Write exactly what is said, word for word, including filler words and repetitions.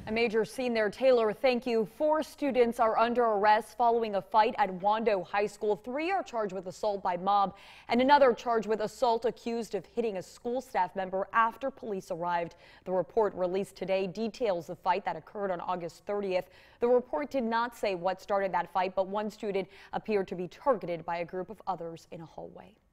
A major scene there, Taylor. Thank you. Four students are under arrest following a fight at Wando High School. Three are charged with assault by mob and another charged with assault accused of hitting a school staff member after police arrived. The report released today details the fight that occurred on August thirtieth. The report did not say what started that fight, but one student appeared to be targeted by a group of others in a hallway.